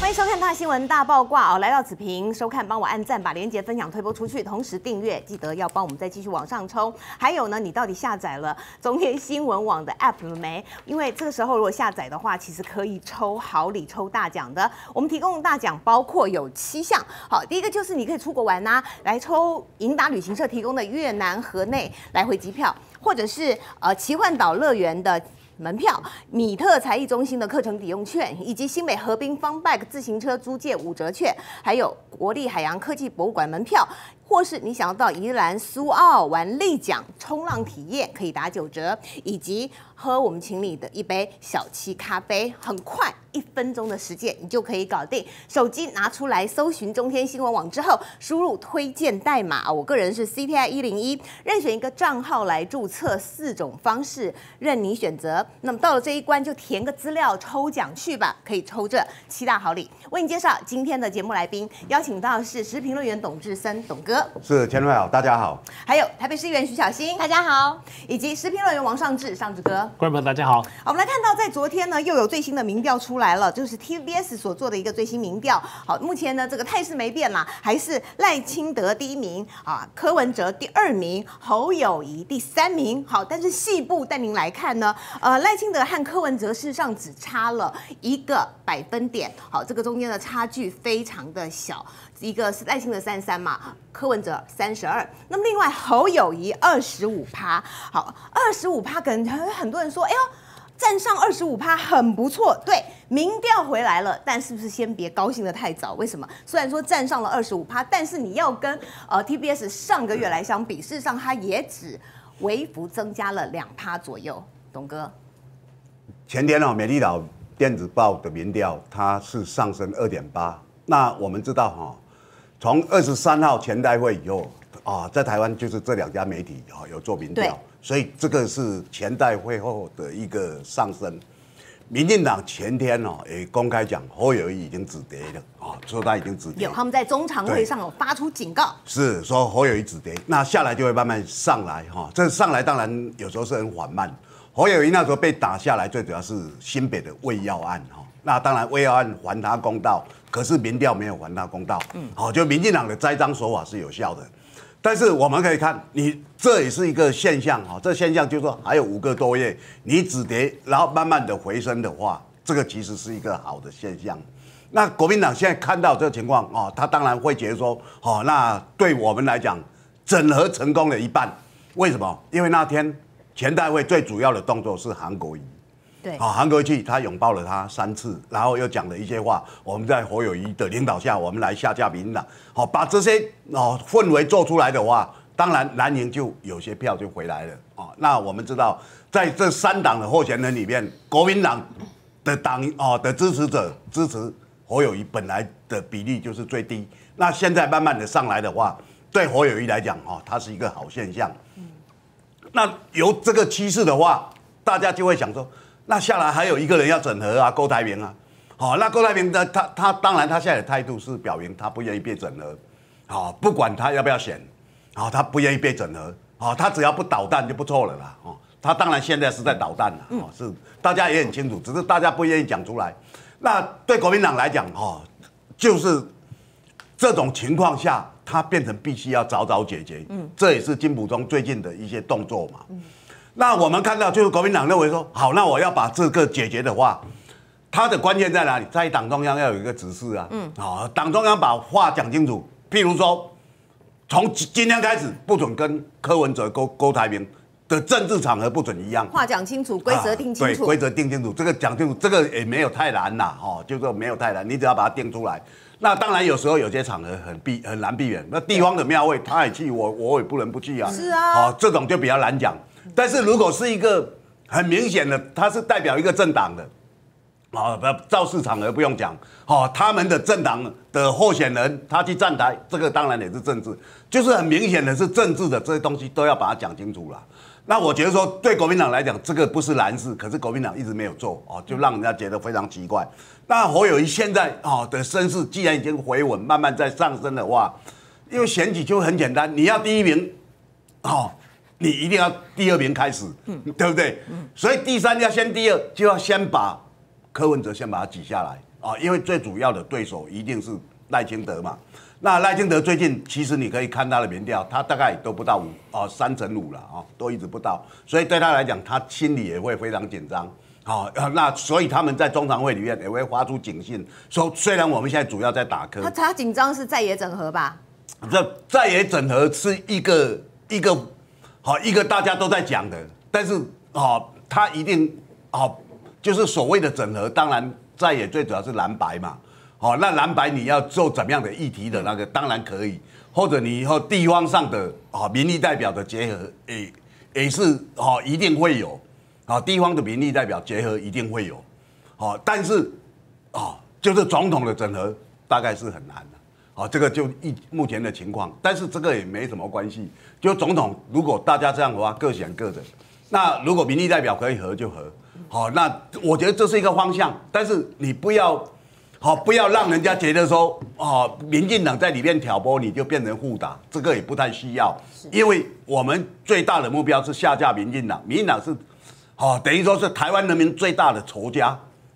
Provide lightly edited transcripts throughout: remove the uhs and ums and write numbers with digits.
欢迎收看《大新闻大爆卦》哦，来到此屏收看，帮我按赞，把链接分享推播出去，同时订阅，记得要帮我们再继续往上冲。还有呢，你到底下载了中天新闻网的 App 了没？因为这个时候如果下载的话，其实可以抽好礼、抽大奖的。我们提供的大奖包括有7项，好，第一个就是你可以出国玩呐、来抽盈达旅行社提供的越南河内来回机票，或者是奇幻岛乐园的门票、米特才艺中心的课程抵用券，以及新北河滨 Funbike 自行车租借5折券，还有国立海洋科技博物馆门票，或是你想要到宜兰苏澳玩立桨冲浪体验，可以打9折，以及喝我们请你的一杯小七咖啡，很快1分钟的时间你就可以搞定。手机拿出来搜寻中天新闻网之后，输入推荐代码，我个人是 CTI101，任选一个账号来注册，4种方式任你选择。那么到了这一关就填个资料抽奖去吧，可以抽这7大好礼。为你介绍今天的节目来宾，邀请到的是时事评论员董志森董哥， 是千惠好，大家好。 还有台北市议员徐小新， 大家好， 以及时事评论员王尚志尚志哥。 观众朋友大家好。 好，我们来看到在昨天呢，又有最新的民调出来了，就是 TVBS 所做的一个最新民调。好，目前呢这个态势没变啦，还是赖清德第1名啊，柯文哲第2名，侯友宜第3名。好，但是细部带您来看呢，赖清德和柯文哲事实上只差了1个百分点。好，这个中间的差距非常的小，一个是赖清德33嘛，柯文哲32。那么另外侯友宜25%，好，25%可能很多人说，哎呦，站上25%很不错，对，民调回来了，但是不是先别高兴得太早？为什么？虽然说站上了25%，但是你要跟TBS 上个月来相比，事实上它也只微幅增加了2%左右。董哥， 前天美丽岛电子报的民调它是上升2.8，那我们知道从23号全代会以后在台湾就是这2家媒体有做民调，所以这个是全代会后的一个上升。民进党前天也公开讲侯友宜已经止跌了说他已经止跌， 有他们在中常会上有发出警告， 是说侯友宜止跌，那下来就会慢慢上来这上来当然有时候是很缓慢。侯友宜那时候被打下来，最主要是新北的卫药案那当然卫药案还他公道，可是民调没有还他公道，就民进党的栽赃手法是有效的。但是我们可以看，你这也是一个现象这现象就是说还有5个多月，你止跌，然后慢慢的回升的话，这个其实是一个好的现象。那国民党现在看到这个情况他当然会觉得说那对我们来讲，整合成功了一半。为什么？因为那天全代会最主要的动作是韩国瑜。 对， 韩国瑜他拥抱了他3次，然后又讲了一些话。我们在侯友宜的领导下，我们来下架民进党。把这些氛围做出来的话，当然蓝营就有些票就回来了那我们知道，在这3党的候选人里面，国民党的的支持者支持侯友宜本来的比例就是最低。那现在慢慢的上来的话，对侯友宜来讲它是一个好现象。那由这个趋势的话，大家就会想说，那下来还有一个人要整合郭台铭那郭台铭的他当然他现在的态度是表明他不愿意被整合不管他要不要选他不愿意被整合他只要不捣蛋就不错了啦他当然现在是在捣蛋了是大家也很清楚，只是大家不愿意讲出来。那对国民党来讲就是这种情况下，他变成必须要早早解决这也是金溥中最近的一些动作嘛那我们看到就是国民党认为说，好，那我要把这个解决的话，它的关键在哪里？在党中央要有一个指示党中央把话讲清楚，譬如说，从今天开始不准跟柯文哲、郭台铭的政治场合不准一样， 话讲清楚，规则定清楚， 对，规则定清楚，这个讲清楚，这个也没有太难啦就是说没有太难，你只要把它定出来。那当然有时候有些场合很难避免，那地方的庙会他也去，我也不能不去是啊这种就比较难讲。但是如果是一个很明显的，他是代表一个政党的造势场合不用讲他们的政党的候选人他去站台，这个当然也是政治，就是很明显的是政治的这些东西都要把它讲清楚了。那我觉得说对国民党来讲，这个不是难事，可是国民党一直没有做就让人家觉得非常奇怪。那侯友宜现在的声势既然已经回稳，慢慢在上升的话，因为选举就很简单，你要第1名你一定要第2名开始，对不对？所以第3要先第2，就要先把柯文哲先把他挤下来， 啊，因为最主要的对手一定是赖清德嘛。那赖清德最近其实你可以看他的民调，他大概都不到3%了啊，都一直不到，所以对他来讲，他心里也会非常紧张。好，那所以他们在中常会里面也会发出警讯，说虽然我们现在主要在打柯， 他紧张是在野整合吧？ 这在野整合是一个大家都在讲的，但是他一定就是所谓的整合，当然在野最主要是蓝白嘛。那蓝白你要做怎么样的议题的那个，当然可以，或者你以后地方上的民意代表的结合，也是一定会有，地方的民意代表结合一定会有，但是就是总统的整合大概是很难的，这个就目前的情况，但是这个也没什么关系，就总统如果大家这样的话，各选各的，那如果民意代表可以合就合，那我觉得这是一个方向，但是你不要让人家觉得说，民进党在里面挑拨，你就变成互打，这个也不太需要，因为我们最大的目标是下架民进党，民进党是，等于说是台湾人民最大的仇家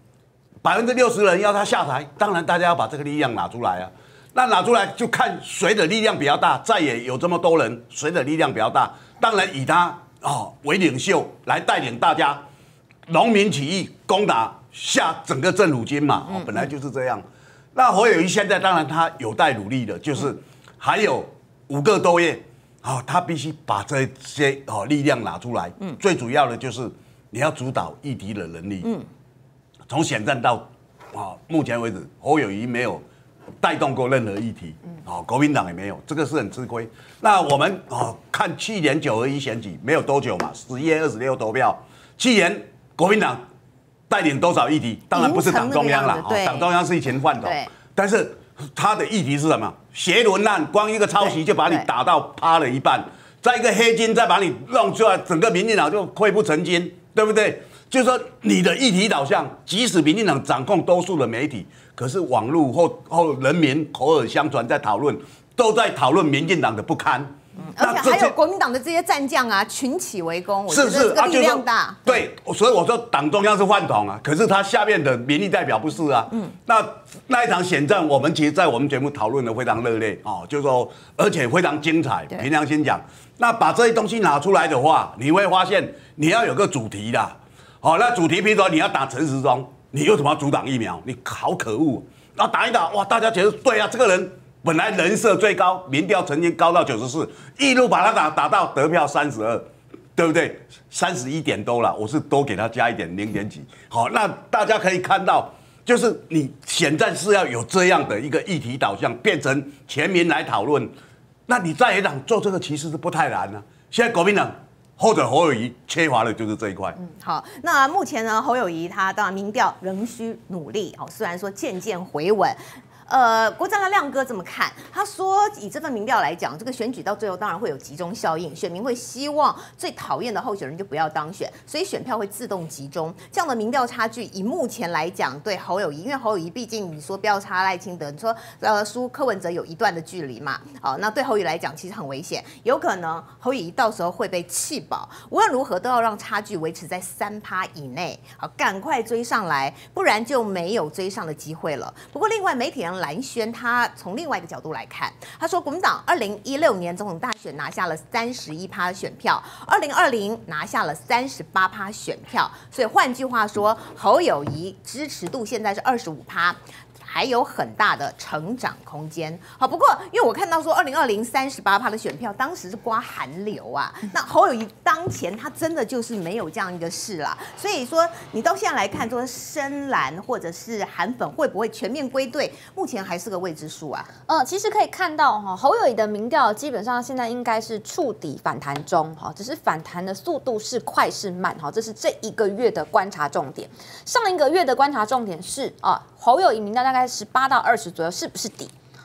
，60%人要他下台，当然大家要把这个力量拿出来啊，那拿出来就看谁的力量比较大，再也有这么多人，谁的力量比较大，当然以他为领袖来带领大家，农民起义攻打。下整个政府军嘛，本来就是这样。那侯友宜现在当然他有待努力的，就是还有5个多月，他必须把这些力量拿出来。最主要的就是你要主导议题的能力。从选战到目前为止，侯友宜没有带动过任何议题，国民党也没有，这个是很吃亏。那我们看去年9合1选举没有多久嘛，11月26投票，去年国民党带领多少议题？当然不是党中央了，党中央是一群饭桶。但是他的议题是什么？学伦案，光一个抄袭就把你打到趴了一半，再一个黑金再把你弄出来，整个民进党就溃不成军，对不对？就是说你的议题导向，即使民进党掌控多数的媒体，可是网络或人民口耳相传在讨论，都在讨论民进党的不堪。 而且还有国民党的这些战将啊，群起围攻，我觉得是这个力量大。 对，所以我说党中央是饭桶啊，可是他下面的民意代表不是啊。那一场选战，我们其实在我们节目讨论的非常热烈就是说，而且非常精彩。凭良心讲，那把这些东西拿出来的话，你会发现你要有个主题的。那主题，比如说你要打陈时中，你为什么要阻挡疫苗？你好可恶！然后打一打，哇，大家觉得对啊，这个人。本来人设最高，民调曾经高到94，一路把他打到得票32，对不对？31点多了，我是多给他加一点0点几。那大家可以看到，就是你选战是要有这样的一个议题导向，变成全民来讨论。那你在野党做这个其实是不太难啊。现在国民党或者侯友宜缺乏的就是这一块。 好，那目前呢，侯友宜他当然民调仍需努力虽然说渐渐回稳。国战的亮哥这么看，他说以这份民调来讲，这个选举到最后当然会有集中效应，选民会希望最讨厌的候选人就不要当选，所以选票会自动集中。这样的民调差距，以目前来讲，对侯友宜，因为侯友宜毕竟你说不要差赖清德，你说输柯文哲有一段的距离嘛，那对侯友宜来讲其实很危险，有可能侯友宜到时候会被气饱。无论如何都要让差距维持在3%以内，好，赶快追上来，不然就没有追上的机会了。不过另外媒体人蓝轩他从另外一个角度来看，他说国民党2016年总统大选拿下了31%的选票，2020拿下了38%选票，所以换句话说，侯友宜支持度现在是25%。还有很大的成长空间。好，不过因为我看到说2020 38%的选票，当时是刮韩流啊。那侯友宜当前他真的就是没有这样一个事啦，所以说你到现在来看，说深蓝或者是韩粉会不会全面归队，目前还是个未知数啊。 其实可以看到侯友宜的民调基本上现在应该是触底反弹中只是反弹的速度是快是慢这是这1个月的观察重点。上1个月的观察重点是侯友宜民调大概18到20左右，是不是底？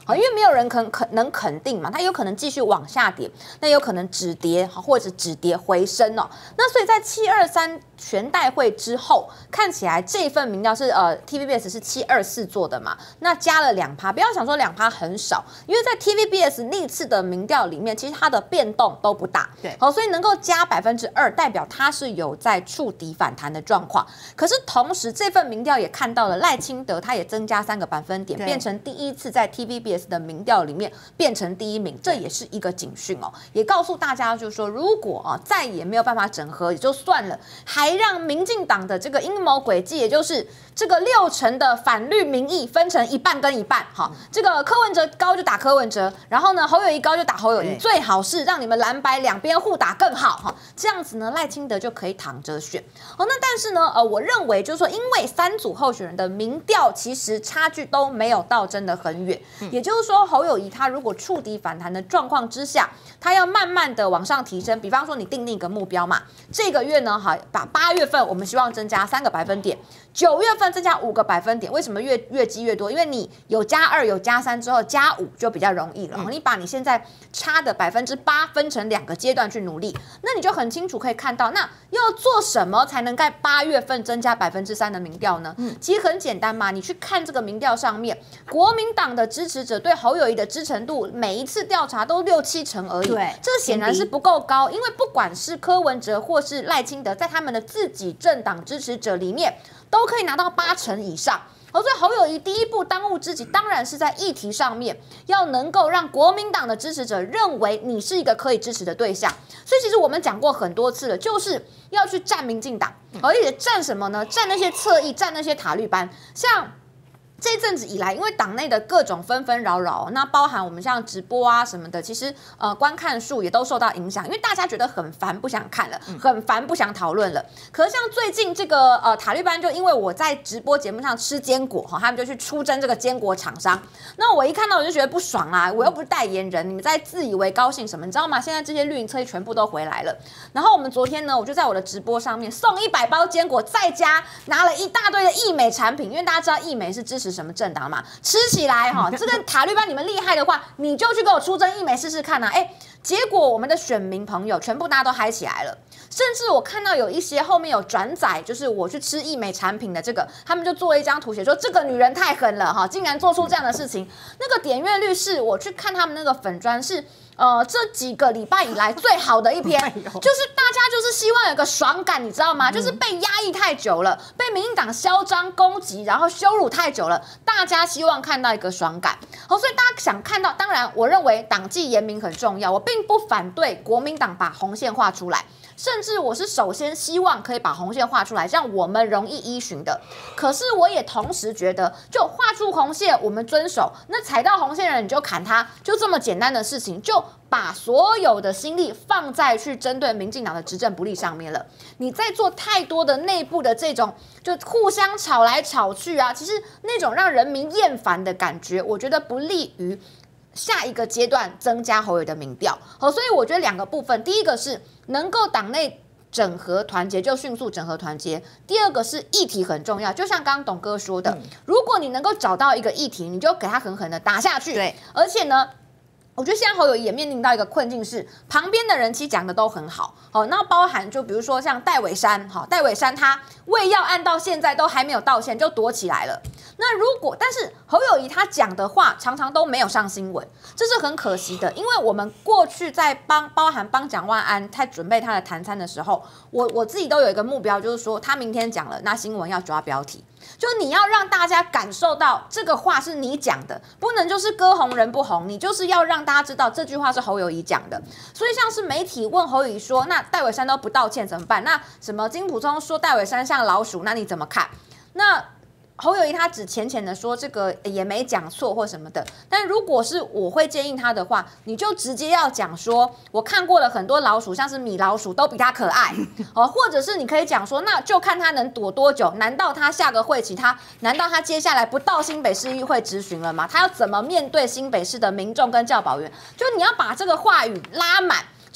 好，因为没有人能肯定嘛，它有可能继续往下跌，那有可能止跌或者止跌回升哦。那所以在723全代会之后，看起来这份民调是TVBS 是724做的嘛，那加了2%，不要想说2%很少，因为在 TVBS 历次的民调里面，其实它的变动都不大， 对， 好，所以能够加2%，代表它是有在触底反弹的状况。可是同时这份民调也看到了赖清德他也增加3个百分点，变成第一次在 TVBS 的民调里面变成第1名，这也是一个警讯哦，也告诉大家就是说，如果再也没有办法整合也就算了，还让民进党的这个阴谋诡计，也就是这个60%的反绿民意分成一半跟一半，好，这个柯文哲高就打柯文哲，然后呢侯友宜高就打侯友宜，最好是让你们蓝白两边互打更好哈，这样子呢赖清德就可以躺着选。好，那但是呢我认为就是说，因为3组候选人的民调其实差距都没有到真的很远，也就是说侯友宜他如果触底反弹的状况之下，他要慢慢的往上提升，比方说你定一个目标嘛，这个月呢好把8月份我们希望增加3个百分点，9月份增加5个百分点，为什么越积越多？因为你有+2有+3之后加5就比较容易了，你把你现在差的8%分成2个阶段去努力，那你就很清楚可以看到，那要做什么才能在8月份增加3%的民调呢？其实很简单嘛，你去看这个民调上面，国民党的支持者对侯友宜的支持度，每一次调查都6-7成而已， 对， 这显然是不够高，因为不管是柯文哲或是赖清德，在他们的自己政党支持者里面，都可以拿到8成以上。所以侯友宜第一步当务之急，当然是在议题上面要能够让国民党的支持者认为你是一个可以支持的对象。所以其实我们讲过很多次了，就是要去战民进党，而且战什么呢？战那些侧翼，战那些塔绿班，像。这阵子以来，因为党内的各种纷纷扰扰，那包含我们像直播啊什么的，其实观看数也都受到影响，因为大家觉得很烦，不想看了，很烦，不想讨论了。可是像最近这个塔绿班，就因为我在直播节目上吃坚果哈，他们就去出征这个坚果厂商，那我一看到我就觉得不爽啊，我又不是代言人，你们在自以为高兴什么？你知道吗？现在这些绿营车全部都回来了。然后我们昨天呢，我就在我的直播上面送100包坚果，再加拿了一大堆的义美产品，因为大家知道义美是支持什么政党嘛，吃起来哈，这个塔绿班你们厉害的话，你就去给我出征义美试试看啊！结果我们的选民朋友全部大家都嗨起来了，甚至我看到有一些后面有转载，就是我去吃义美产品的这个，他们就做了一张图写说这个女人太狠了哈，竟然做出这样的事情。那个点阅率是我去看他们那个粉专是。这几个礼拜以来最好的一篇，就是大家就是希望有个爽感，你知道吗？就是被压抑太久了，被民进党嚣张攻击，然后羞辱太久了，大家希望看到一个爽感。好，所以大家想看到，当然我认为党纪严明很重要，我并不反对国民党把红线画出来。甚至我是首先希望可以把红线画出来，让我们容易依循的。可是我也同时觉得，就画出红线，我们遵守；那踩到红线的人你就砍他，就这么简单的事情，就把所有的心力放在去针对民进党的执政不力上面了。你在做太多的内部的这种就互相吵来吵去啊，其实那种让人民厌烦的感觉，我觉得不利于下一个阶段增加侯友宜的民调。好，所以我觉得2个部分，第一个是能够党内整合团结就迅速整合团结，第二个是议题很重要，就像刚刚董哥说的，如果你能够找到一个议题，你就给他狠狠的打下去。对，而且呢，我觉得现在侯友宜也面临到一个困境是，旁边的人其实讲的都很好，那包含就比如说像戴伟山，戴伟山他胃药案到现在都还没有道歉就躲起来了。那但是侯友宜他讲的话常常都没有上新闻，这是很可惜的，因为我们过去在包含帮蒋万安在准备他的谈餐的时候，我自己都有一个目标，就是说他明天讲了，那新闻要抓标题。就你要让大家感受到这个话是你讲的，不能就是歌红人不红，你就是要让大家知道这句话是侯友宜讲的。所以像是媒体问侯友宜说，那戴伟山都不道歉怎么办？那什么金溥聪说戴伟山像老鼠，那你怎么看？那侯友宜他只浅浅的说这个也没讲错或什么的，但如果是我会建议他的话，你就直接要讲说，我看过了很多老鼠，像是米老鼠都比他可爱，或者是你可以讲说，那就看他能躲多久。难道他下个会期难道他接下来不到新北市议会质询了吗？他要怎么面对新北市的民众跟教保员？就你要把这个话语拉满。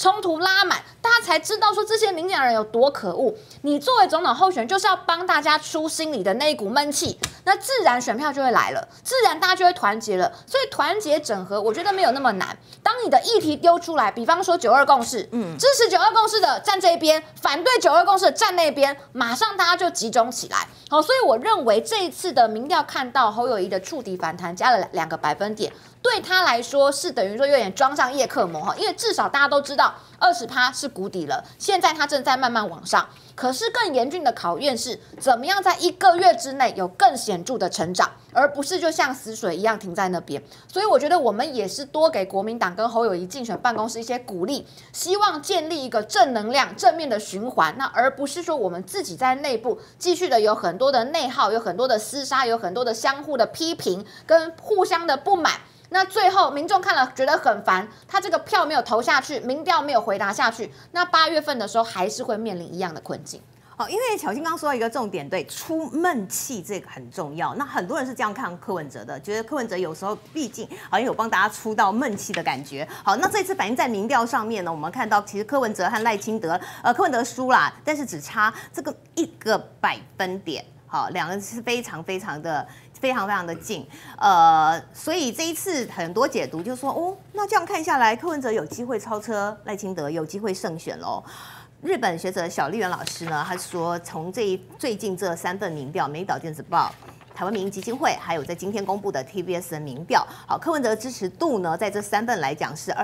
冲突拉满，大家才知道说这些民进党人有多可恶。你作为总统候选人，就是要帮大家出心里的那一股闷气，那自然选票就会来了，自然大家就会团结了。所以团结整合，我觉得没有那么难。当你的议题丢出来，比方说9·2共识，支持9·2共识的站这边，反对9·2共识的站那边，马上大家就集中起来。好，所以我认为这一次的民调看到侯友宜的触底反弹，加了2个百分点。对他来说是等于说有点装上叶克膜哈，因为至少大家都知道20%是谷底了，现在它正在慢慢往上。可是更严峻的考验是，怎么样在1个月之内有更显著的成长，而不是就像死水一样停在那边。所以我觉得我们也是多给国民党跟侯友宜竞选办公室一些鼓励，希望建立一个正能量、正面的循环，那而不是说我们自己在内部继续的有很多的内耗，有很多的厮杀，有很多的相互的批评跟互相的不满。那最后民众看了觉得很烦，他这个票没有投下去，民调没有回答下去，那8月份的时候还是会面临一样的困境。 好，因为巧芯刚刚说到一个重点，对，出闷气这个很重要。那很多人是这样看柯文哲的，觉得柯文哲有时候毕竟好像有帮大家出到闷气的感觉。好，那这次反映在民调上面呢，我们看到其实柯文哲和赖清德，柯文哲输啦，但是只差这个1个百分点。好，两个是非常的近，所以这一次很多解读就说，哦，那这样看下来，柯文哲有机会超车赖清德，有机会胜选喽。日本学者小笠原老师呢，他说从最近这3份民调，《美岛电子报》、台湾民意基金会，还有在今天公布的 TVS 的民调，好，柯文哲的支持度呢，在这3份来讲是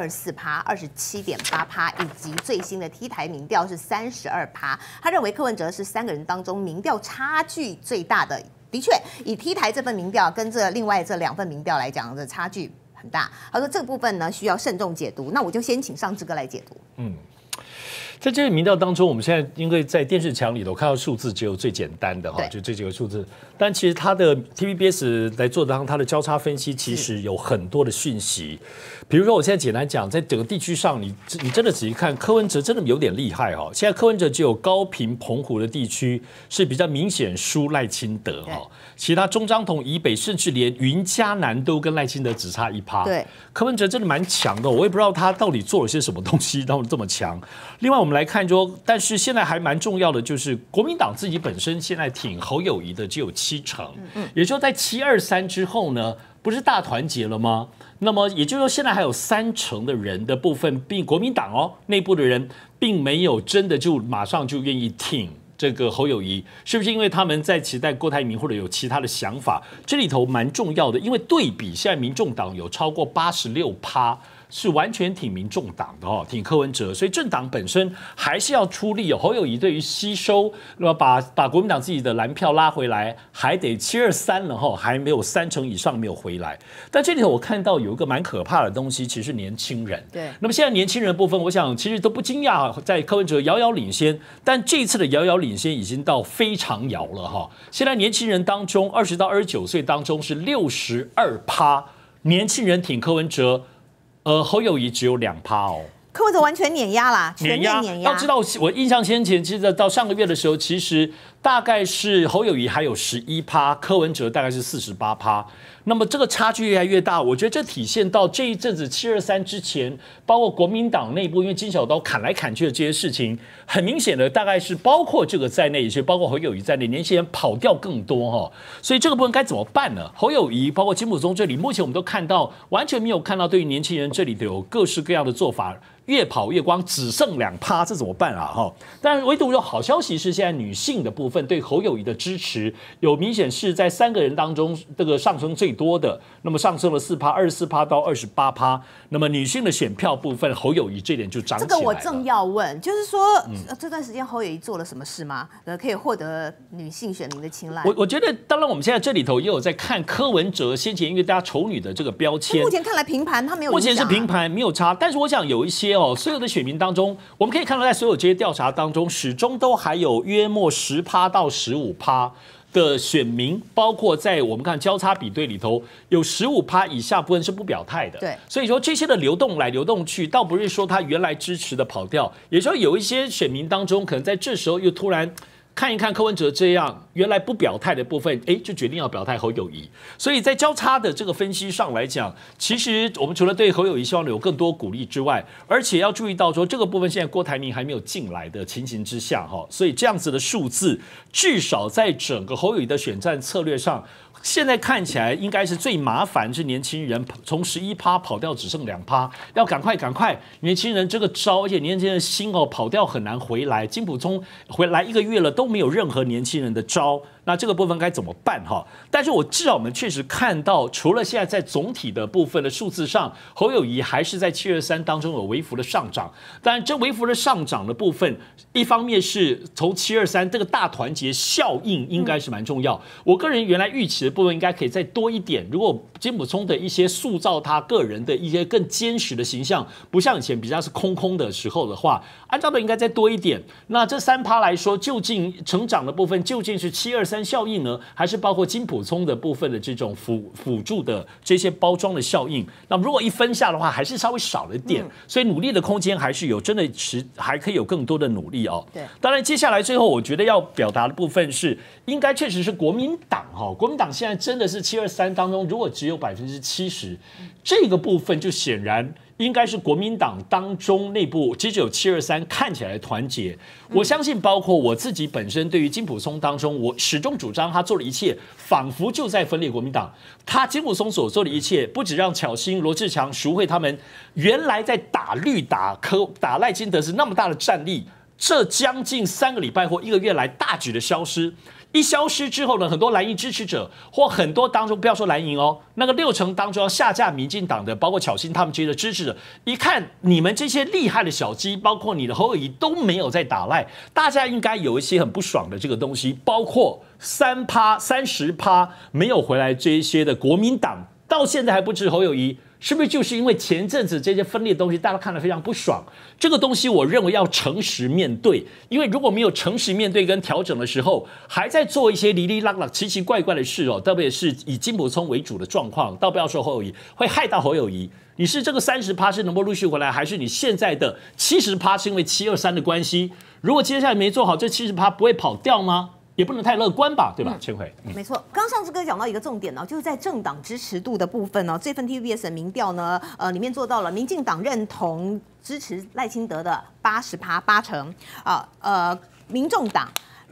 24%、27.8%，以及最新的 T 台民调是32%。他认为柯文哲是3个人当中民调差距最大的。的确，以 T 台这份民调跟另外这2份民调来讲的差距很大。他说这个部分呢需要慎重解读。那我就先请尚志哥来解读。 在这些民调当中，我们现在因为在电视墙里头看到数字只有最简单的哈，就这几个数字，但其实它的 TVBS 来做它的交叉分析，其实有很多的讯息。比如说，我现在简单讲，在整个地区上，你真的仔细看，柯文哲真的有点厉害哈。现在柯文哲只有高屏、澎湖的地区是比较明显输赖清德哈，其他中彰投以北，甚至连云嘉南都跟赖清德只差1%。 对， 柯文哲真的蛮强的，我也不知道他到底做了些什么东西，让这么强。另外，我们来看说，但是现在还蛮重要的就是国民党自己本身现在挺侯友宜的只有70%，也就是在723之后呢，不是大团结了吗？那么也就是说，现在还有30%的人的部分，并国民党内部的人并没有真的就马上就愿意挺这个侯友宜，是不是因为他们在期待郭台铭或者有其他的想法？这里头蛮重要的，因为对比现在民众党有超过86%。是完全挺民众党的挺柯文哲，所以政党本身还是要出力侯友宜对于吸收，那么把国民党自己的蓝票拉回来，还得723了还没有30%以上没有回来。但这里头我看到有一个蛮可怕的东西，其实是年轻人。 对， 那么现在年轻人部分，我想其实都不惊讶，在柯文哲遥遥领先，但这一次的遥遥领先已经到非常遥了现在年轻人当中，20到29岁当中是62%，年轻人挺柯文哲。侯友宜只有2% 柯文哲完全碾压啦，全面碾压。 要知道，我印象先前，其实到上个月的时候，其实大概是侯友宜还有11%，柯文哲大概是48%。那么这个差距越来越大，我觉得这体现到这一阵子723之前，包括国民党内部因为金小刀砍来砍去的这些事情，很明显的大概是包括这个在内，也是包括侯友宜在内，年轻人跑掉更多所以这个部分该怎么办呢？侯友宜包括金溥聪这里，目前我们都看到完全没有看到对于年轻人这里的有各式各样的做法。越跑越光，只剩2%，这怎么办啊？但唯独有好消息是，现在女性的部分对侯友宜的支持，有明显是在3个人当中这个上升最多的，那么上升了4%，24%到28%。那么女性的选票部分，侯友宜这点就涨起来了。 这个我正要问，就是说这段时间侯友宜做了什么事吗？可以获得女性选民的青睐？ 我觉得，当然我们现在这里头也有在看柯文哲先前因为大家丑女的这个标签， 目前看来平盘，他没有影响。 目前是平盘，没有差。但是我想有一些所有的选民当中，我们可以看到，在所有这些调查当中，始终都还有约莫10%到15%的选民，包括在我们看交叉比对里头，有15%以下部分是不表态的。 对， 所以说这些的流动来流动去，倒不是说他原来支持的跑掉，也就是说有一些选民当中，可能在这时候又突然看一看柯文哲这样原来不表态的部分，就决定要表态侯友宜。所以在交叉的这个分析上来讲，其实我们除了对侯友宜希望有更多鼓励之外，而且要注意到说这个部分现在郭台铭还没有进来的情形之下，所以这样子的数字，至少在整个侯友宜的选战策略上。现在看起来应该是最麻烦是年轻人从11%跑掉只剩2%，要赶快年轻人这个招，而且年轻人心跑掉很难回来。金溥聪回来1个月了都没有任何年轻人的招，那这个部分该怎么办但是至少我们确实看到，除了现在在总体的部分的数字上，侯友宜还是在723当中有微幅的上涨。当然这微幅的上涨的部分，一方面是从723这个大团结效应应该是蛮重要。我个人原来预期的部分应该可以再多一点。如果金溥聪的一些塑造他个人的一些更坚实的形象，不像以前比较是空的时候的话，按照的应该再多一点。那这3%来说，究竟成长的部分究竟是723效应呢，还是包括金溥聪的部分的这种辅助的这些包装的效应？那如果一分下的话，还是稍微少了一点，所以努力的空间还是有，真的还可以有更多的努力对，当然接下来最后我觉得要表达的部分是，应该确实是国民党国民党现在真的是723当中，如果只有70%，这个部分就显然应该是国民党当中内部即使有723看起来团结。我相信包括我自己本身对于金溥聪当中，我始终主张他做的一切仿佛就在分裂国民党。他金溥聪所做的一切，不止让巧芯、罗智强、淑慧他们原来在打绿打赖清德是那么大的战力，这将近3个礼拜或1个月来大举的消失。一消失之后呢，很多蓝营支持者或很多当中不要说蓝营那个60%当中要下架民进党的，包括巧芯他们这些的支持者，一看你们这些厉害的小鸡，包括你的侯友宜都没有在打赖，大家应该有一些很不爽的这个东西，包括30%没有回来这一些的国民党，到现在还不支持侯友宜。是不是就是因为前阵子这些分裂的东西，大家看得非常不爽？这个东西我认为要诚实面对，因为如果没有诚实面对跟调整的时候，还在做一些哩哩啦啦、奇奇怪怪的事特别是以金溥聪为主的状况，倒不要说侯友宜，会害到侯友宜。你是这个30%是能够陆续回来，还是你现在的70%是因为723的关系？如果接下来没做好，这70%不会跑掉吗？也不能太乐观吧，对吧？千惠， 没错。刚上次哥讲到一个重点就是在政党支持度的部分这份 TVBS 的民调呢，里面做到了民进党认同支持赖清德的80%，民众党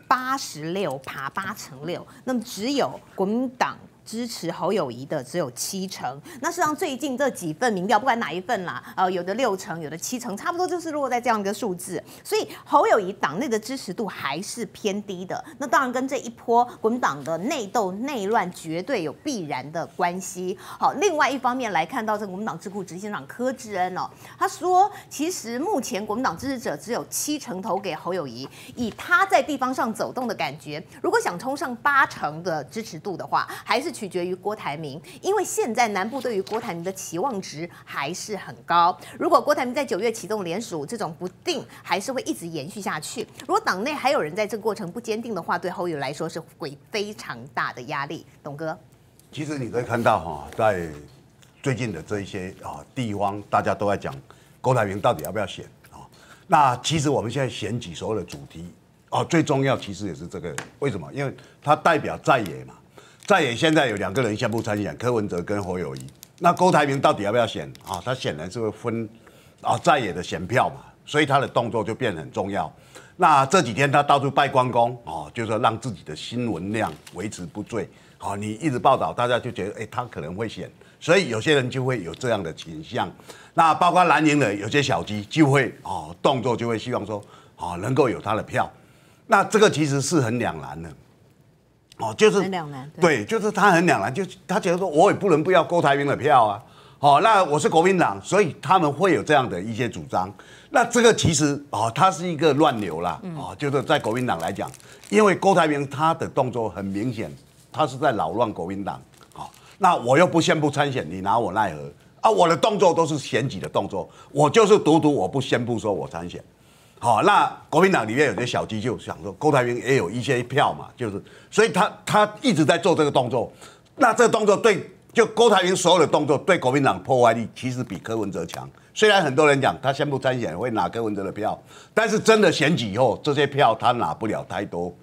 86%，8成6，那么只有国民党支持侯友宜的只有7成。那事实上最近这几份民调，不管哪一份啦，有的6成，有的7成，差不多就是落在这样一个数字。所以侯友宜党内的支持度还是偏低的。那当然跟这一波国民党的内斗内乱绝对有必然的关系。好，另外一方面来看到这个国民党智库执行长柯志恩他说，其实目前国民党支持者只有7成投给侯友宜，以他在地方上走动的感觉，如果想冲上8成的支持度的话，还是取决于郭台铭，因为现在南部对于郭台铭的期望值还是很高。如果郭台铭在9月启动联署，这种不定还是会一直延续下去。如果党内还有人在这个过程不坚定的话，对侯友宜来说是会非常大的压力。董哥， 其实你可以看到在最近的这一些地方，大家都在讲郭台铭到底要不要选那其实我们现在选举所有的主题最重要其实也是这个，为什么？因为它代表在野嘛。在野现在有2个人宣布参选，柯文哲跟侯友宜。那郭台铭到底要不要选他显然是会分在野的选票嘛，所以他的动作就变得很重要。那这几天他到处拜关公就是说让自己的新闻量维持不坠你一直报道，大家就觉得他可能会选，所以有些人就会有这样的倾向。那包括蓝营的有些小鸡就会动作就会希望说能够有他的票。那这个其实是很两难的。就是很两难， 对，就是他很两难，就他觉得说，我也不能不要郭台铭的票那我是国民党，所以他们会有这样的一些主张。那这个其实它是一个乱流啦，就是在国民党来讲，因为郭台铭他的动作很明显，他是在扰乱国民党那我又不宣布参选，你拿我奈何我的动作都是选举的动作，我就是独我不宣布说我参选。那国民党里面有些小鸡就想说，郭台铭也有一些票嘛，就是所以他一直在做这个动作。那这个动作就郭台铭所有的动作对国民党破坏力其实比柯文哲强。虽然很多人讲他宣布参选会拿柯文哲的票，但是真的选举以后，这些票他拿不了太多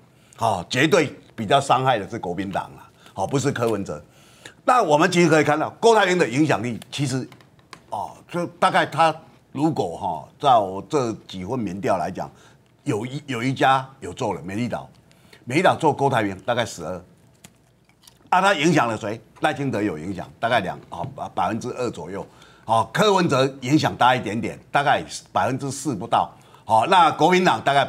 绝对比较伤害的是国民党啦，不是柯文哲。那我们其实可以看到，郭台铭的影响力其实，就大概他如果照这几份民调来讲，有一家有做了美丽岛做郭台铭大概12%，他影响了谁？赖清德有影响，大概2%左右，柯文哲影响大一点点，大概4%不到，那国民党大概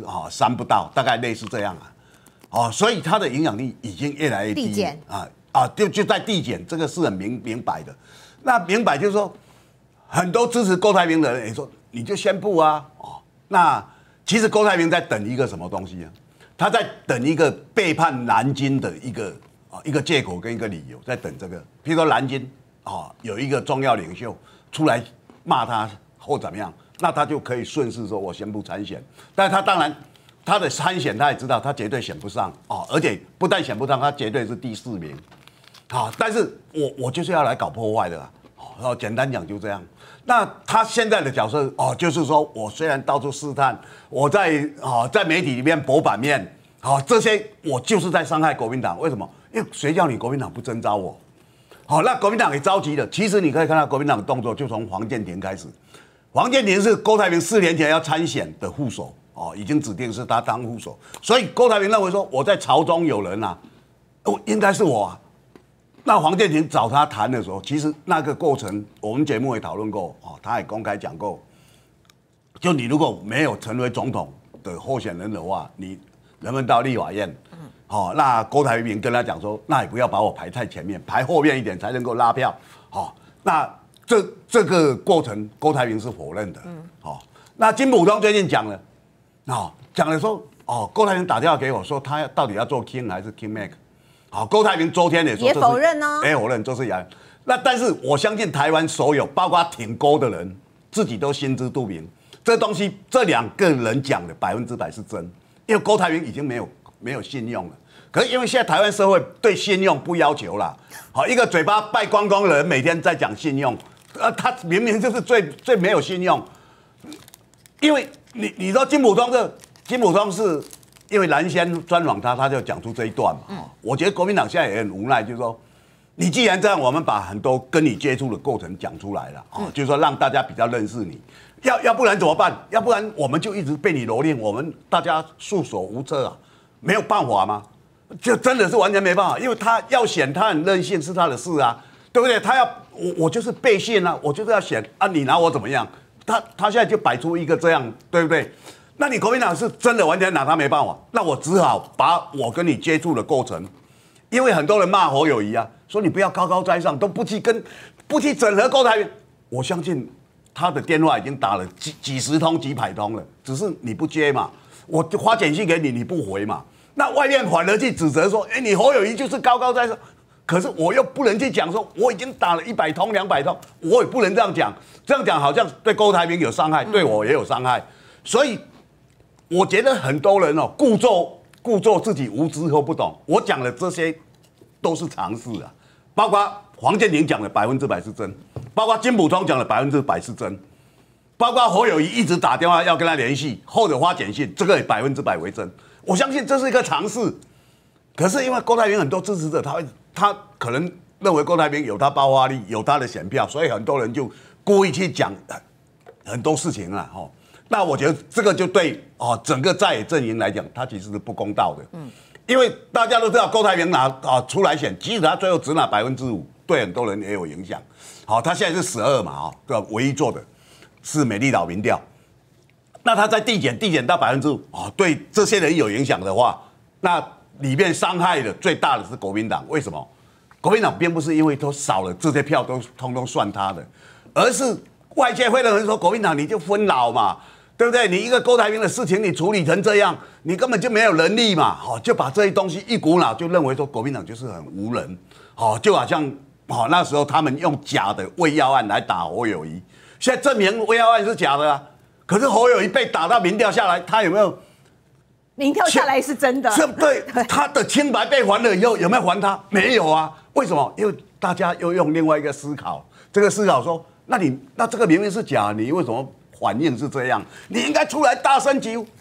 3%不到，大概类似这样所以他的影响力已经越来越低就在递减，这个是很明白的。那明白就是说，很多支持郭台铭的人也说，你就宣布那其实郭台铭在等一个什么东西啊？他在等一个背叛蓝军的一个借口跟一个理由，在等这个。譬如说蓝军有一个重要领袖出来骂他或怎么样，那他就可以顺势说我宣布参选。但是他当然他的参选他也知道他绝对选不上而且不但选不上，他绝对是第4名。但是我就是要来搞破坏的简单讲就这样。那他现在的角色就是说我虽然到处试探，我在媒体里面博版面，这些我就是在伤害国民党。为什么？因为谁叫你国民党不征召我？那国民党也着急了。其实你可以看到国民党的动作就从黄健庭开始。黄健庭是郭台铭4年前要参选的副手已经指定是他当副手，所以郭台铭认为说我在朝中有人应该是我那黄健庭找他谈的时候，其实那个过程我们节目也讨论过他也公开讲过，就你如果没有成为总统的候选人的话，你能不能到立法院？那郭台铭跟他讲说，那也不要把我排太前面，排后面一点才能够拉票。那这个过程郭台铭是否认的。那金溥聪最近讲了，讲了说郭台铭打电话给我说，他到底要做 King 还是 Kingmaker？郭台铭昨天也说也否认呢， 否认这是谣言。那但是我相信台湾所有包括挺郭的人，自己都心知肚明，这东西这2个人讲的100%是真，因为郭台铭已经没有信用了。可是因为现在台湾社会对信用不要求啦，一个嘴巴败光光的人每天在讲信用，他明明就是最没有信用。因为你说金溥聪是。因为蓝先专访他就讲出这一段嘛。我觉得国民党现在也很无奈，就是说，你既然这样，我们把很多跟你接触的过程讲出来了，就是说让大家比较认识你。要不然怎么办？要不然我们就一直被你蹂躏，我们大家束手无策没有办法吗？就真的是完全没办法，因为他要选，他很任性是他的事对不对？他要我就是背信我就是要选你拿我怎么样？他现在就摆出一个这样，对不对？那你国民党是真的完全拿他没办法，那我只好把我跟你接触的过程，因为很多人骂侯友宜说你不要高高在上，都不去整合郭台铭。我相信他的电话已经打了几十通、几百通了，只是你不接嘛，我发简讯给你，你不回嘛。那外面反而去指责说，你侯友宜就是高高在上，可是我又不能去讲说我已经打了100通、200通，我也不能这样讲，这样讲好像对郭台铭有伤害，对我也有伤害，所以。我觉得很多人故作自己无知或不懂，我讲的这些都是常识包括黄健庭讲的100%是真，包括金溥聪讲的100%是真，包括侯友宜一直打电话要跟他联系，或者发简讯，这个也100%为真。我相信这是一个常识。可是因为郭台铭很多支持者，他可能认为郭台铭有他爆发力，有他的选票，所以很多人就故意去讲很多事情那我觉得这个就对整个在野阵营来讲，他其实是不公道的。因为大家都知道郭台铭出来选，即使他最后只拿5%，对很多人也有影响。他现在是12嘛唯一做的是美丽岛民调。那他在递减到5%，对这些人有影响的话，那里面伤害的最大的是国民党。为什么？国民党并不是因为都少了这些票都通通算他的，而是外界会认为说国民党你就分老嘛。对不对？你一个郭台铭的事情，你处理成这样，你根本就没有能力嘛！就把这些东西一股脑就认为说国民党就是很无能，就好像那时候他们用假的胃药案来打侯友宜，现在证明胃药案是假的可是侯友宜被打到民调下来，他有没有？ 民调下来是真的， 对他的清白被还了以后，有没有还他？没有为什么？因为大家又用另外一个思考，这个思考说，那这个明明是假，你为什么？反应是这样，你应该出来大声疾呼，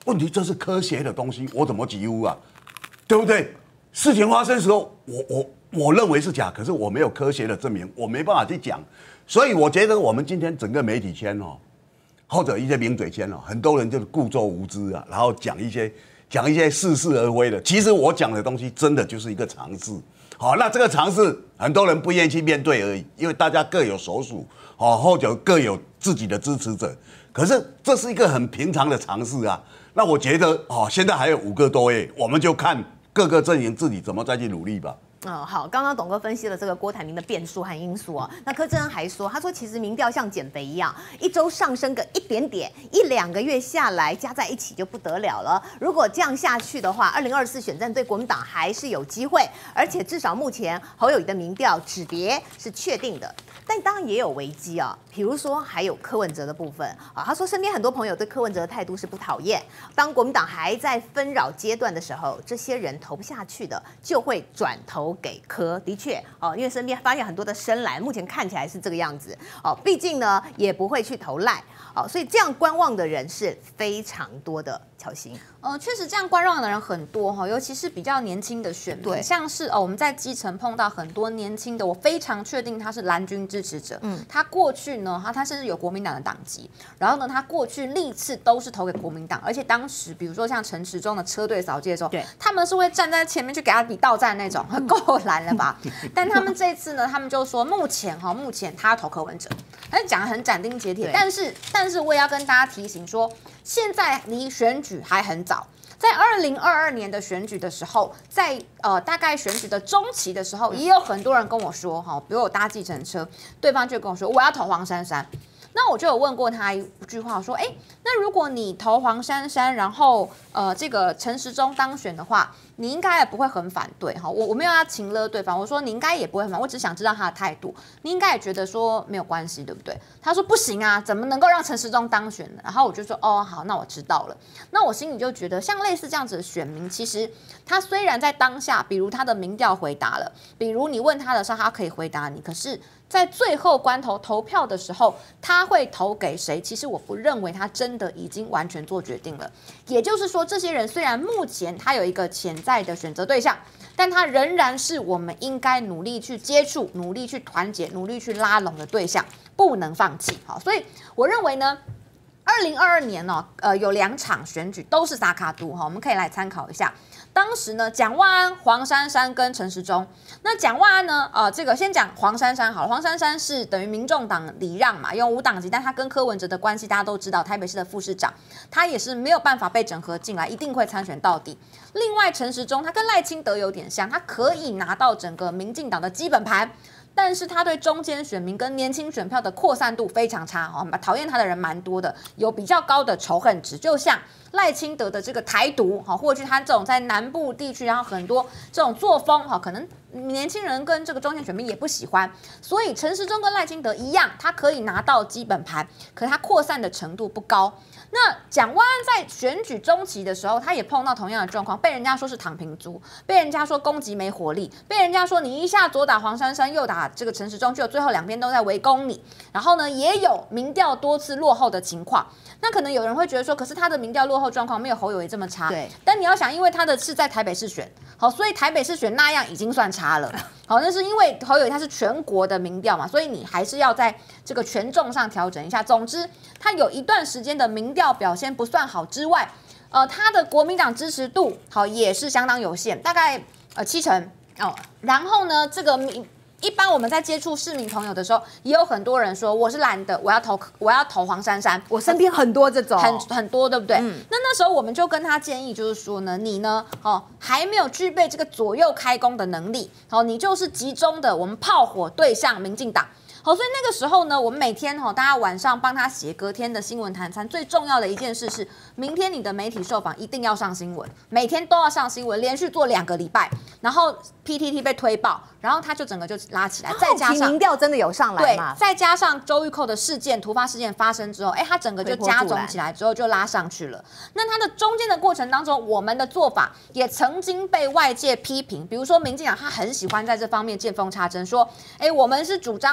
问题这是科学的东西，我怎么疾呼啊？对不对？事情发生的时候，我认为是假，可是我没有科学的证明，我没办法去讲。所以我觉得我们今天整个媒体圈哦，或者一些名嘴圈哦，很多人就是故作无知啊，然后讲一些似是而非的。其实我讲的东西真的就是一个常识。好，那这个常识很多人不愿意去面对而已，因为大家各有所属，或者各有自己的支持者。可是这是一个很平常的常识啊。那我觉得现在还有5个多月，我们就看各个阵营自己怎么再去努力吧。 好，刚刚董哥分析了这个郭台铭的变数和因素哦。那柯志恩还说，他说其实民调像减肥一样，一周上升个一点点，1、2个月下来加在一起就不得了了。如果这样下去的话，2024选战对国民党还是有机会，而且至少目前侯友宜的民调止跌是确定的。但当然也有危机啊，比如说还有柯文哲的部分啊。他说身边很多朋友对柯文哲的态度是不讨厌，当国民党还在纷扰阶段的时候，这些人投不下去的就会转投给柯。的确因为身边发现很多的深蓝，目前看起来是这个样子毕竟呢也不会去投赖所以这样观望的人是非常多的。巧芯， 确实这样观望的人很多哈，尤其是比较年轻的选民，像是我们在基层碰到很多年轻的，我非常确定他是蓝军支持者，他过去呢，他甚至有国民党的党籍，然后呢，他过去历次都是投给国民党，而且当时比如说像陈时中的车队扫街的时候，他们是会站在前面去给他比道战那种，够蓝了吧？但他们这次呢，他们就说目前他要投柯文哲，他就讲得很斩钉截铁，但是我也要跟大家提醒说，现在离选举还很早，在2022年的选举的时候，在大概选举的中期的时候，也有很多人跟我说比如我搭计程车，对方就跟我说我要投黄珊珊。那我就有问过他一句话，我说，那如果你投黄珊珊，然后这个陈时中当选的话，你应该也不会很反对哈。我没有要情勒对方，我说你应该也不会很反对，我只想知道他的态度，你应该也觉得说没有关系，对不对？他说不行啊，怎么能够让陈时中当选呢？然后我就说好，那我知道了。那我心里就觉得，像类似这样子的选民，其实他虽然在当下，比如他的民调回答了，比如你问他的时候，他可以回答你，可是在最后关头投票的时候，他会投给谁？其实我不认为他真的已经完全做决定了。也就是说，这些人虽然目前他有一个潜在的选择对象，但他仍然是我们应该努力去接触、努力去团结、努力去拉拢的对象，不能放弃。好，所以我认为呢，2022年有2场选举都是萨卡都我们可以来参考一下。当时呢，蒋万安、黄珊珊跟陈时中。那蒋万安呢，这个先讲黄珊珊好了。黄珊珊是等于民众党礼让嘛，用无党籍，但他跟柯文哲的关系大家都知道，台北市的副市长，他也是没有办法被整合进来，一定会参选到底。另外，陈时中他跟赖清德有点像，他可以拿到整个民进党的基本盘。但是他对中间选民跟年轻选票的扩散度非常差讨厌他的人蛮多的，有比较高的仇恨值，就像赖清德的这个台独或者他这种在南部地区，然后很多这种作风可能年轻人跟这个中间选民也不喜欢，所以陈时中跟赖清德一样，他可以拿到基本盘，可是他扩散的程度不高。那蒋万安在选举中期的时候，他也碰到同样的状况，被人家说是躺平族，被人家说攻击没活力，被人家说你一下左打黄珊珊，右打这个陈时中，就最后两边都在围攻你。然后呢，也有民调多次落后的情况。那可能有人会觉得说，可是他的民调落后状况没有侯友宜这么差。对。但你要想，因为他的是在台北市选，好，所以台北市选那样已经算差了。好，那是因为侯友宜他是全国的民调嘛，所以你还是要在这个权重上调整一下。总之，他有一段时间的民调表现不算好之外，他的国民党支持度好也是相当有限，大概70%哦。然后呢，这个一般我们在接触市民朋友的时候，也有很多人说我是蓝的，我要投黄珊珊。我身边很多这种，很多，对不对？那时候我们就跟他建议，就是说呢，你呢，还没有具备这个左右开弓的能力，你就是集中的我们炮火对向民进党。好，所以那个时候呢，我们每天大家晚上帮他写隔天的新闻谈餐，最重要的一件事是，明天你的媒体受访一定要上新闻，每天都要上新闻，连续做2个礼拜，然后 PTT 被推爆，然后他就整个就拉起来，再加上民调真的有上来嘛？ 对，再加上周玉蔻的事件、突发事件发生之后，他整个就加总起来之后就拉上去了。那他的中间的过程当中，我们的做法也曾经被外界批评，比如说民进党他很喜欢在这方面见缝插针，说，我们是主张说这个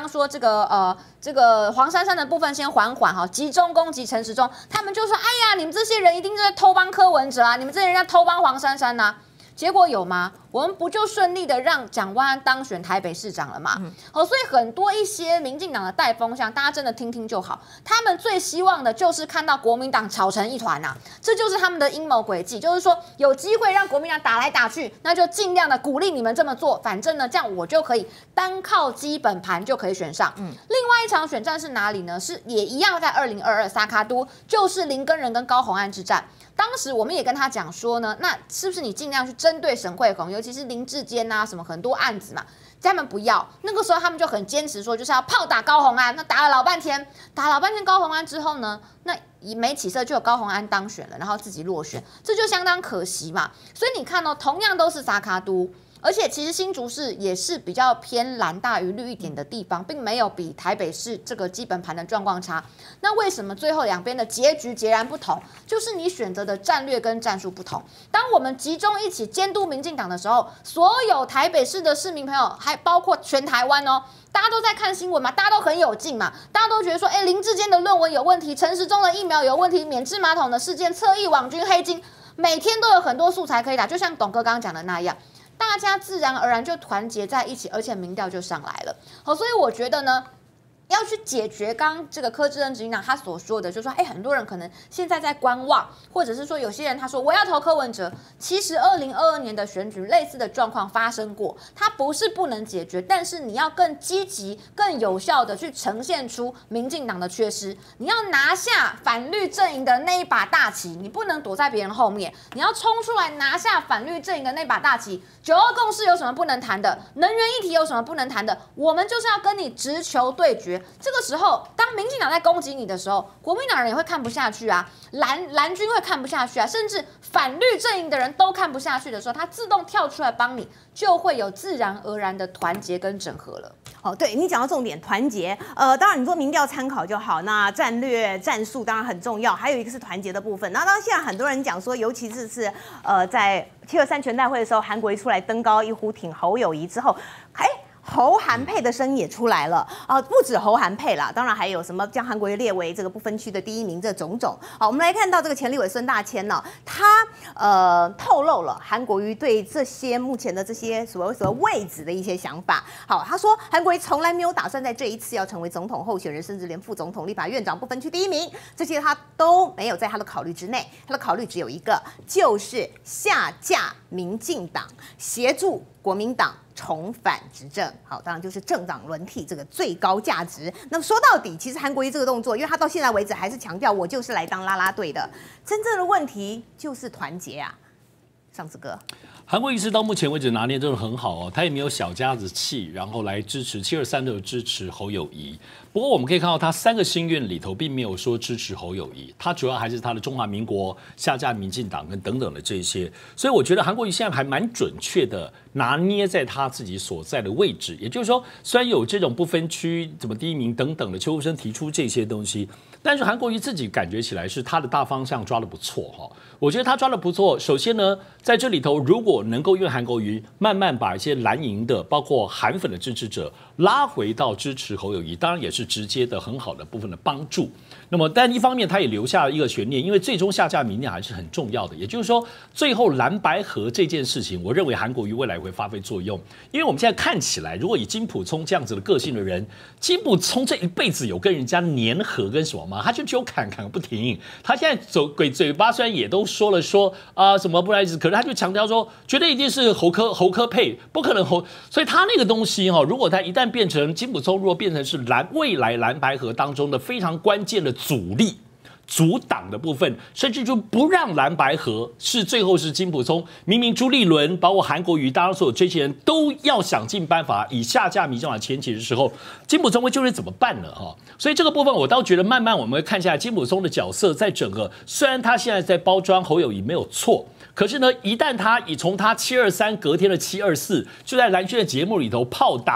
这个黄珊珊的部分先缓缓哈，集中攻击陈时中，他们就说，哎呀，你们这些人一定是在偷帮柯文哲啊，你们这些人在偷帮黄珊珊呐。结果有吗？我们不就顺利的让蒋万安当选台北市长了吗？所以很多一些民进党的带风向，大家真的听听就好。他们最希望的就是看到国民党吵成一团呐，这就是他们的阴谋诡计，就是说有机会让国民党打来打去，那就尽量的鼓励你们这么做，反正呢，这样我就可以单靠基本盘就可以选上。另外一场选战是哪里呢？是也一样在2022萨卡都，就是林耕仁跟高虹安之战。当时我们也跟他讲说呢，那是不是你尽量去针对沈慧虹，尤其是林志坚啊，什么很多案子嘛，他们不要。那个时候他们就很坚持说，就是要炮打高虹安。那打了老半天，高虹安之后呢，那没起色就有高虹安当选了，然后自己落选，这就相当可惜嘛。所以你看哦，同样都是萨卡都。而且其实新竹市也是比较偏蓝大于绿一点的地方，并没有比台北市这个基本盘的状况差。那为什么最后两边的结局截然不同？就是你选择的战略跟战术不同。当我们集中一起监督民进党的时候，所有台北市的市民朋友，还包括全台湾哦，大家都在看新闻嘛，大家都很有劲嘛，大家都觉得说，林志坚的论文有问题，陈时中的疫苗有问题，免治马桶的事件、侧翼网军黑金，每天都有很多素材可以打，就像董哥刚刚讲的那样。大家自然而然就团结在一起，而且民调就上来了。好，所以我觉得呢，要去解决刚刚这个柯志恩执行长他所说的，就是说，很多人可能现在在观望，或者是说有些人他说我要投柯文哲。其实2022年的选举类似的状况发生过，它不是不能解决，但是你要更积极、更有效的去呈现出民进党的缺失。你要拿下反绿阵营的那一把大旗，你不能躲在别人后面，你要冲出来拿下反绿阵营的那把大旗。9·2共识有什么不能谈的？能源议题有什么不能谈的？我们就是要跟你直球对决。这个时候，当民进党在攻击你的时候，国民党人也会看不下去啊，蓝军会看不下去啊，甚至反绿阵营的人都看不下去的时候，他自动跳出来帮你，就会有自然而然的团结跟整合了。 哦，对你讲到重点，团结。当然你做民调参考就好，那战略战术当然很重要，还有一个是团结的部分。那当然现在很多人讲说，尤其是在723全代会的时候，韩国瑜出来登高一呼挺侯友宜之后，侯韩配的声音也出来了不止侯韩配啦，当然还有什么将韩国瑜列为这个不分区的第1名，这种种。好，我们来看到这个前立委孙大千呢，他透露了韩国瑜对这些目前的这些所谓位置的一些想法。好，他说韩国瑜从来没有打算在这一次要成为总统候选人，甚至连副总统、立法院长不分区第1名，这些他都没有在他的考虑之内。他的考虑只有一个，就是下架民进党，协助国民党重返执政。好，当然就是政党轮替这个最高价值。那么说到底，其实韩国瑜这个动作，因为他到现在为止还是强调我就是来当啦啦队的，真正的问题就是团结啊。上次哥， 韩国瑜是到目前为止拿捏真的很好哦，他也没有小家子气，然后来支持723都有支持侯友宜。不过我们可以看到，他3个心愿里头并没有说支持侯友宜，他主要还是他的中华民国、下架民进党跟等等的这些。所以我觉得韩国瑜现在还蛮准确的拿捏在他自己所在的位置。也就是说，虽然有这种不分区、怎么第1名等等的邱国生提出这些东西，但是韩国瑜自己感觉起来是他的大方向抓得不错哈。我觉得他抓得不错。首先呢，在这里头，如果能够因为韩国瑜慢慢把一些蓝营的，包括韩粉的支持者拉回到支持侯友宜，当然也是直接的很好的部分的帮助。那么，但一方面他也留下了一个悬念，因为最终下架民调还是很重要的。也就是说，最后蓝白合这件事情，我认为韩国瑜未来会发挥作用。因为我们现在看起来，如果以金普聪这样子的个性的人，金普聪这一辈子有跟人家粘合跟什么吗？他就只有侃不停。他现在嘴巴虽然也都说什么不好意思，可是他就强调说，绝对一定是侯科配，不可能侯。所以他那个东西如果他一旦变成金普聪，如果变成是未来蓝白合当中的非常关键的阻力。阻挡的部分，甚至就不让蓝白合是最后是金普聪，明明朱立伦包括韩国瑜，当然所有这些人都要想尽办法以下架民进党前期的时候，金普聪会究竟怎么办呢？所以这个部分我倒觉得慢慢我们会看下来金普聪的角色，在整个虽然他现在在包装侯友宜没有错。可是呢，一旦他从他723隔天的724，就在蓝轩的节目里头炮打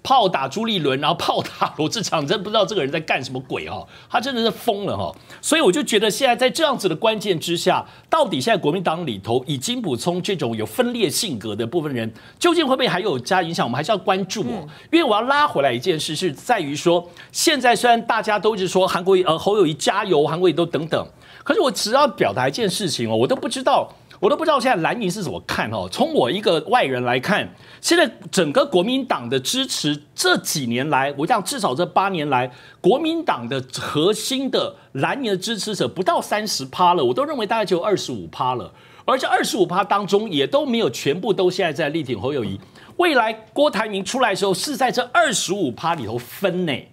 炮打朱立伦，然后炮打罗志祥，真不知道这个人在干什么鬼哈，他真的是疯了哈。所以我就觉得现在在这样子的关键之下，到底现在国民党里头以金溥聪这种有分裂性格的部分人，究竟会不会还有加影响？我们还是要关注哦。因为我要拉回来一件事，是在于说，现在虽然大家都一直说侯友宜加油，韩国瑜都等等，可是我只要表达一件事情哦，我都不知道现在蓝营是怎么看哦。从我一个外人来看，现在整个国民党的支持这几年来，我讲至少这8年来，国民党的核心的蓝营的支持者不到30%了，我都认为大概只有25%了。而这25%当中，也都没有全部都现在在力挺侯友宜。未来郭台铭出来的时候，是在这25%里头分呢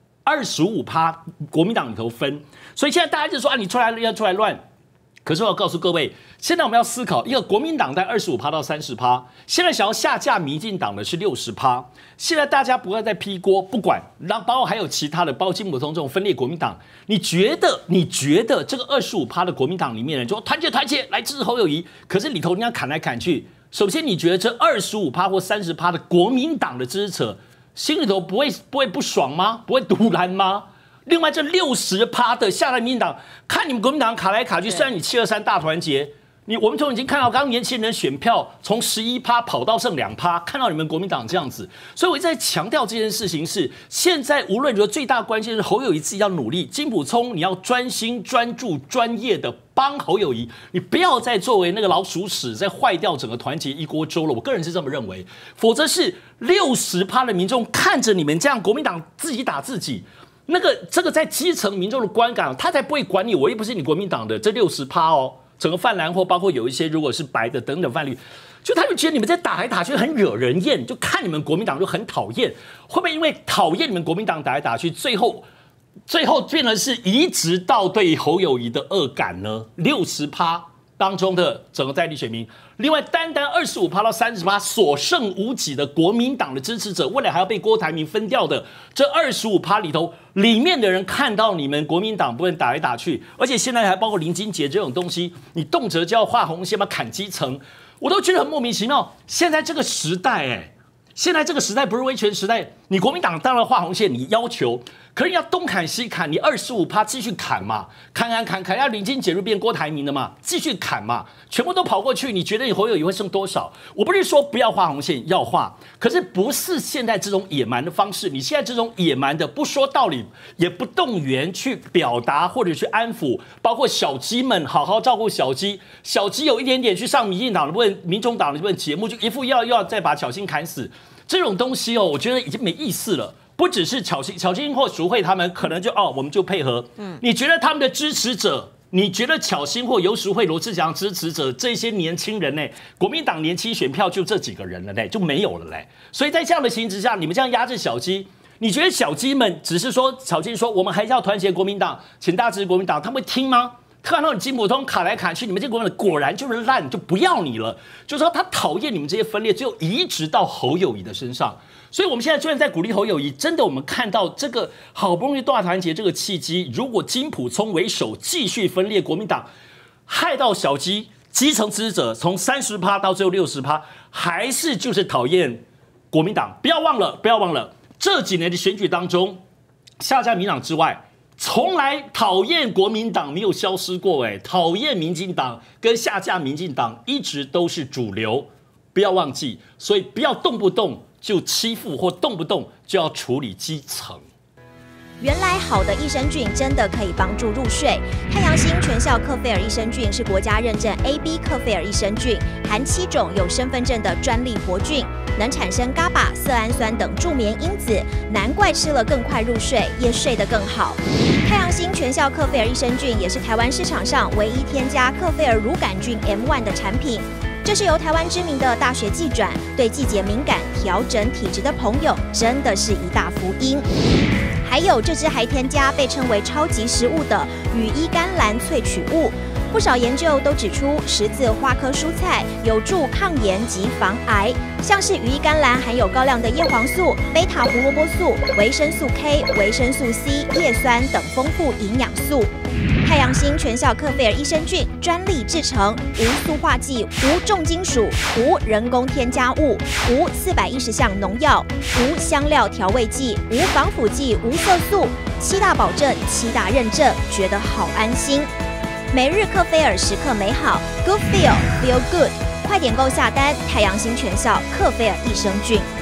，25%国民党里头分。所以现在大家就说啊，你要出来乱。可是我要告诉各位，现在我们要思考一个国民党在25%到30%，现在想要下架民进党的是60%。现在大家不要再批锅，不管，然后包括还有其他的，包括金溥聪这种分裂国民党，你觉得这个25%的国民党里面人就团结来支持侯友宜，可是里头人家砍来砍去。首先，你觉得这25%或30%的国民党的支持者心里头不会不爽吗？不会独蓝吗？另外这60%的下来民进党，看你们国民党卡来卡去，虽然你723大团结，我们已经看到刚刚年轻人选票从11%跑到剩2%，看到你们国民党这样子，所以我一直在强调这件事情是，现在无论如何最大关键是侯友宜自己要努力，金溥聪你要专心专注专业的帮侯友宜，你不要再作为那个老鼠屎在坏掉整个团结一锅粥了，我个人是这么认为，否则是60%的民众看着你们这样国民党自己打自己。这个在基层民众的观感，他才不会管你，我又不是你国民党的这60%哦，整个泛蓝或包括有一些如果是白的等等泛绿，就他们觉得你们在打来打去很惹人厌，就看你们国民党就很讨厌，会不会因为讨厌你们国民党打来打去，最后变成是移植到对侯友宜的恶感呢？60%当中的整个在地选民，另外单25%到30%所剩无几的国民党的支持者，未来还要被郭台铭分掉的这25%里头，里面的人看到你们国民党不能打来打去，而且现在还包括林金杰这种东西，你动辄就要画红线嘛，砍基层，我都觉得很莫名其妙。现在这个时代，现在这个时代不是威权时代，你国民党当然画红线，你要求。可是你要东砍西砍，你25%继续砍嘛，砍，要林金杰就变郭台铭的嘛，继续砍嘛，全部都跑过去，你觉得你侯友宜会剩多少？我不是说不要画红线，要画，可是不是现在这种野蛮的方式。你现在这种野蛮的，不说道理，也不动员去表达或者去安抚，包括小鸡们好好照顾小鸡，小鸡有一点点去上民进党的部分、民众党的部分节目，就一副要再把小新砍死，这种东西我觉得已经没意思了。不只是巧芯或淑慧他们可能我们就配合。你觉得他们的支持者，你觉得巧芯或游淑慧、罗志祥支持者这些年轻人呢？国民党年轻选票就这几个人了嘞，就没有了嘞。所以在这样的情形之下，你们这样压制小鸡，你觉得小鸡们只是说巧芯说我们还是要团结国民党，请大家支持国民党，他们会听吗？看到你金溥聪卡来卡去，你们这国民党果然就是烂，就不要你了。就是说他讨厌你们这些分裂，只有移植到侯友宜的身上。所以我们现在虽然在鼓励侯友宜，真的我们看到这个好不容易大团结这个契机，如果金溥聪为首继续分裂国民党，害到小基层支持者从30%到最后60%，还是就是讨厌国民党。不要忘了这几年的选举当中，下架民进党之外，从来讨厌国民党没有消失过，讨厌民进党跟下架民进党一直都是主流，不要忘记，所以不要动不动就欺负或动不动就要处理基层。 原来好的益生菌真的可以帮助入睡。太阳星全效克菲尔益生菌是国家认证 AB 克菲尔益生菌，含7种有身份证的专利活菌，能产生伽巴、色氨酸等助眠因子，难怪吃了更快入睡，也睡得更好。太阳星全效克菲尔益生菌也是台湾市场上唯一添加克菲尔乳杆菌 M1 的产品。这是由台湾知名的大学季转，对季节敏感、调整体质的朋友，真的是一大福音。还有这支还添加被称为超级食物的羽衣甘蓝萃取物， 不少研究都指出，十字花科蔬菜有助抗炎及防癌，像是羽衣甘蓝含有高量的叶黄素、贝塔胡萝卜素、维生素 K、维生素 C、叶酸等丰富营养素。太阳星全效克菲尔益生菌专利制成，无塑化剂、无重金属、无人工添加物、无410项农药、无香料调味剂、无防腐剂、无色素，7大保证、7大认证，觉得好安心。每日克菲尔时刻美好 ，Good Feel Feel Good， 快点购下单！太阳星全效克菲尔益生菌。